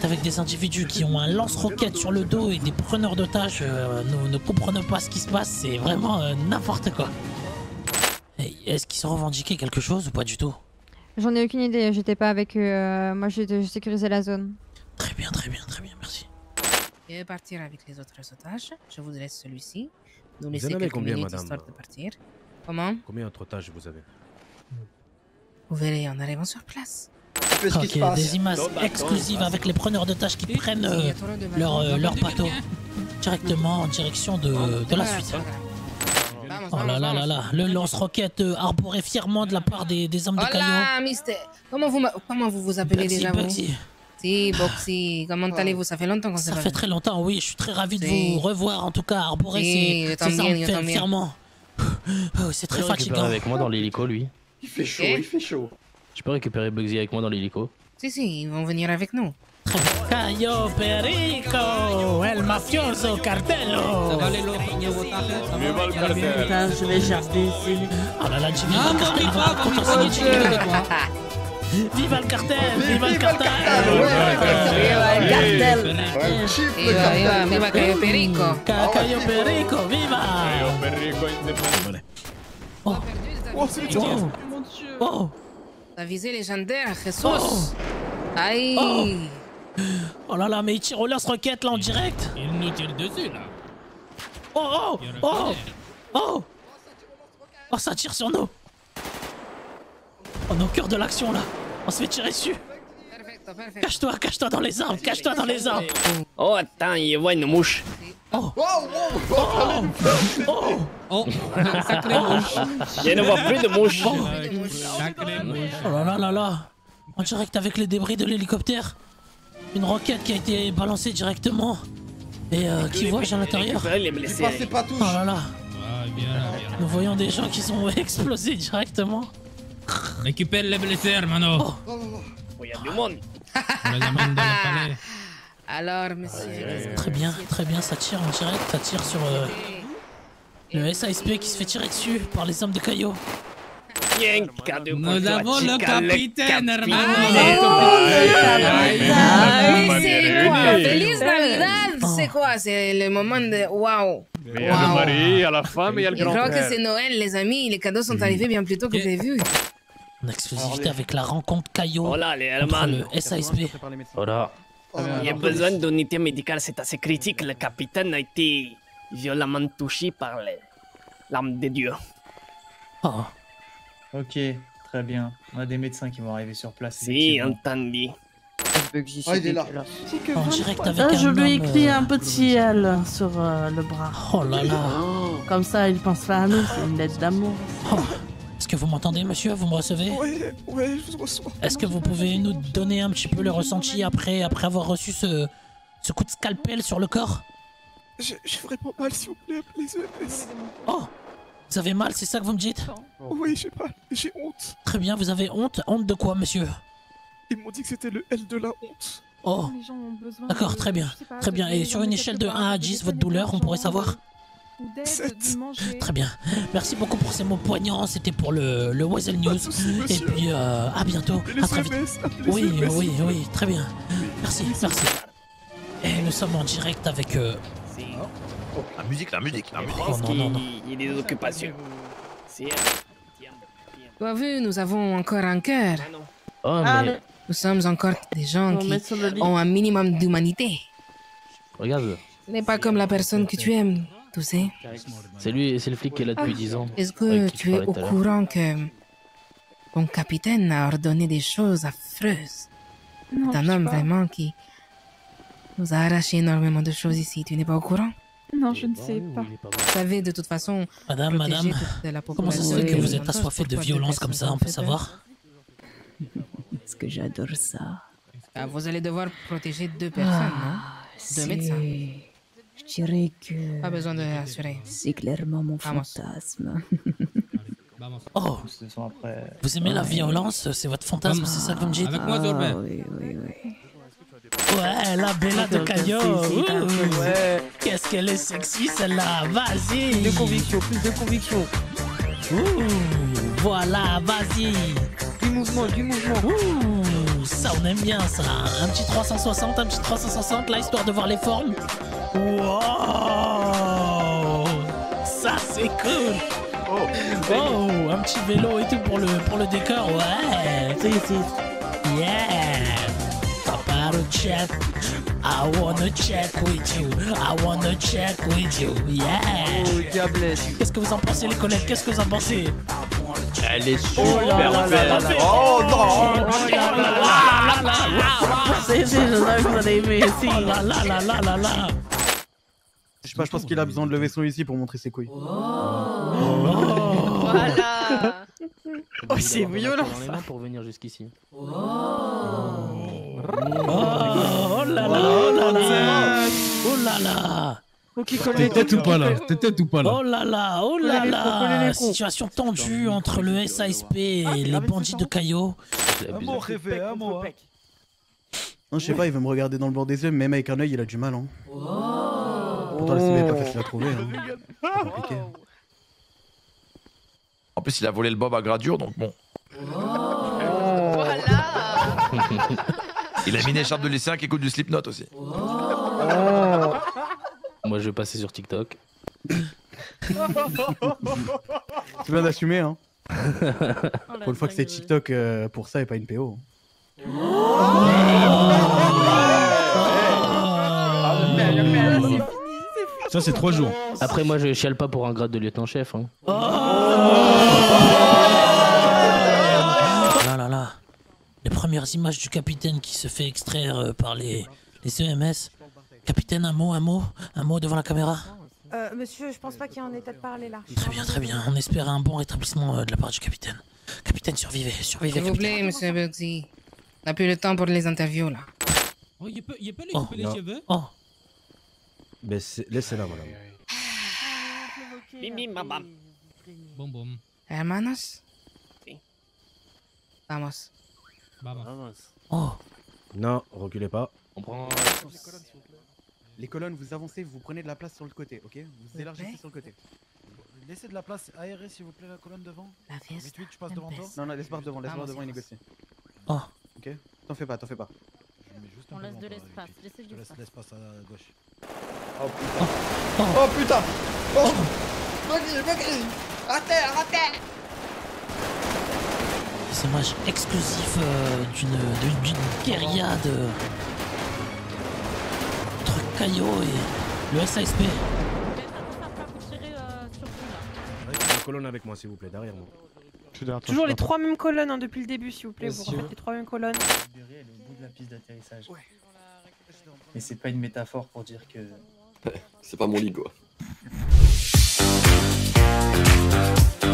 avec des individus qui ont un lance-roquette sur le dos et des preneurs d'otages. Nous ne comprenons pas ce qui se passe, c'est vraiment n'importe quoi. Est-ce qu'ils ont revendiqué quelque chose ou pas du tout? J'en ai aucune idée, j'étais pas avec eux. Moi, j'ai sécurisé la zone. Très bien, merci. Je vais partir avec les autres otages. Je vous laisse celui-ci. Nous Vous laisser en avez quelques combien, minutes madame? histoire de partir. Comment? Combien d'autres otages vous avez? Vous verrez en arrivant sur place. Ok, des images exclusives avec les preneurs de tâches qui prennent leur bateau directement en direction de la suite. Oh là là là là, le lance-roquette arboré fièrement de la part des hommes de Caillou. Hola, mister. Comment vous vous appelez déjà, vous? Si, Boxy. Comment allez-vous? Ça fait longtemps qu'on s'est pas vu. Ça fait très longtemps, oui. Je suis très ravi de vous revoir, en tout cas, arborer ces armes fièrement. Oh, c'est très fatigant. Avec moi dans l'hélico, lui. Il fait chaud. Je peux récupérer Bugsy avec moi dans l'hélico? Si, ils vont venir avec nous. Très bien. Cayo Perico, el mafioso cartello. Ça va les lots, Viva le cartel. Je vais gerber ici. Oh là là, Jimmy, viva le cartel, viva le cartel. Viva Cayo Perico. Cayo Perico, viva. Oh, c'est le Oh. La visée légendaire, Jesus. Aïe. Oh là là, mais il tire au lance-roquette là en direct. Il nous tire dessus là. Oh, ça tire sur nous. On est au cœur de l'action là. On se fait tirer dessus. Cache-toi dans les arbres, Oh, attends, il voit une mouche. Sacré mouche. Je ne vois plus de mouche. Sacré mouche. Oh là là là. En direct avec les débris de l'hélicoptère. Une roquette qui a été balancée directement. Et qui voyage à l'intérieur. C'est pas tout. Oh là là. Bien. Nous voyons des gens qui sont explosés directement. Récupère les blessures, Mano. Il y a du monde. On les amène dans le palais. Alors, monsieur. Très bien, ça tire en direct, ça tire sur le SASP qui se fait tirer dessus par les hommes de Caillou. Nous avons le capitaine, hermano. C'est quoi? Feliz Navidad. C'est quoi? C'est le moment de waouh. Il y a le mari, à la femme et il y a le Je grand crois que frère. c'est Noël, les amis. Les cadeaux sont arrivés bien plus tôt que prévu. En exclusivité avec la rencontre Caillou Voilà, les contre Allemands. le SASP. Voilà. Il y a besoin d'unité médicale, c'est assez critique. Le capitaine a été violemment touché par l'arme de Dieu. Oh. Ok, très bien. On a des médecins qui vont arriver sur place. Si, entendu. Il est là. En direct avec un Je lui ai homme, écrit un petit L sur le bras. Oh là là. Comme ça, il pense pas à nous, c'est une lettre d'amour. Oh. Est-ce que vous m'entendez, monsieur? Vous me recevez? Ouais, je vous reçois. Est-ce que vous pouvez nous donner un petit peu le ressenti après avoir reçu ce coup de scalpel sur le corps? J'ai vraiment mal, s'il vous plaît, appelez les EMS. Oh! Vous avez mal, c'est ça que vous me dites? Oui, j'ai mal, j'ai honte. Très bien, vous avez honte? Honte de quoi, monsieur? Ils m'ont dit que c'était le L de la honte. Oh! D'accord, très bien. Très bien. Et sur une échelle de 1 à 10, votre douleur, on pourrait savoir? 7. Très bien. Merci beaucoup pour ces mots poignants. C'était pour le Weasel News. Et puis, à bientôt. À très vite. Oui, très bien. Merci. Et nous sommes en direct avec... La musique. Oh non. Il y a des occupations. Tu as vu, nous avons encore un cœur. Oh, mais Nous sommes encore des gens qui ont un minimum d'humanité. regarde, Ce n'est pas comme la personne que tu aimes, tu sais. c'est lui, c'est le flic qui est là depuis 10 ans. Est-ce que Avec qui tu es parlais au tout à l'heure. courant que ton capitaine a ordonné des choses affreuses? C'est un homme vraiment qui nous a arraché énormément de choses ici. Tu n'es pas au courant? Non, je ne sais pas. Vous savez, de toute façon, Madame, protéger toute la comment ça se population fait que vous êtes alentour, assoiffée de pourquoi violence deux comme ça, personnes on peut ont fait savoir? Est-ce que j'adore ça? peur? Vous allez devoir protéger deux personnes, non? Deux médecins. Je dirais que Pas besoin de rassurer. c'est clairement mon Vamos. fantasme. Oh! Vous aimez la violence? C'est votre fantasme, c'est ça que vous me dites? Avec moi, Zorbin. Oui. Ouais, la Bella de Caillou. Ouais. Qu'est-ce qu'elle est sexy celle-là. Vas-y. Plus de conviction. Voilà, vas-y. Du mouvement. Ouh, ça on aime bien ça. Un petit 360, là, histoire de voir les formes. Wow, ça c'est cool. Oh, un petit vélo et tout pour le décor, ouais. Yeah. Papa check. I wanna check with you. I wanna check with you. Yeah. Oh, diablesse. Qu'est-ce que vous en pensez, les collègues? Qu'est-ce que vous en pensez? Elle est super belle. Oh non. C'est, je sais que vous allez aimer ici. Oh là là là là là là. Je sais pas, je pense qu'il a besoin de lever son ici pour montrer ses couilles. Voilà. Oh, c'est violent ça. Pour venir jusqu'ici. Oh là là, oh là là, oh là là. T'es tête ou pas là? T'es tête ou pas là? Oh là là, oh là là. Situation tendue entre le SASP et les bandits de Caillot. Un mot rêvé, un mot. Non, je sais pas, il veut me regarder dans le bord des yeux, même avec un œil, il a du mal. Hein. Pourtant, la cible est pas facile à trouver. Hein. C'est compliqué. En plus, il a volé le bob à gradure, donc bon. Voilà. Il a mis une écharpe de lycéen qui écoute du Slipknot aussi. Moi, je vais passer sur TikTok. C'est bien d'assumer, hein. Pour une fois que c'est TikTok pour ça et pas une PO. Ça, c'est 3 jours. Après, moi, je chiale pas pour un grade de lieutenant-chef. Hein. Là là là. Les premières images du capitaine qui se fait extraire par les EMS. Capitaine, un mot devant la caméra. Monsieur, je pense pas qu'il y ait en état de parler là. Très bien. On espère un bon rétablissement de la part du capitaine. Capitaine, survivez. S'il vous plaît, monsieur Bugsy. On n'a plus le temps pour les interviews là. Oh, il peut lui couper les cheveux? Oh. Mais laissez-la, madame. Bim bim bam bam. Bon, bon. Hermanos? Si. Vamos. Vamos. Oh. Non, reculez pas. On prend... Les colonnes, vous avancez, vous prenez de la place sur le côté, ok? Vous élargissez sur le côté. Laissez de la place aérée s'il vous plaît, la colonne devant. La fiesta. Vite, je passe devant toi. Non, laisse barre devant, et négocier. Oh. Ok? T'en fais pas. On laisse de l'espace, laissez du Laisse l'espace à gauche. Oh putain! Oh putain! Oh! Buggy! À terre! Des images exclusives d'une guérilla entre Caillot et le SASP. Une colonne avec moi, s'il vous plaît, derrière moi. Toujours les 3 mêmes colonnes hein, depuis le début, s'il vous plaît. Vous refaites les 3 mêmes colonnes. Elle est au bout de la piste d'atterrissage. Et c'est pas une métaphore pour dire que... C'est pas mon lit, quoi.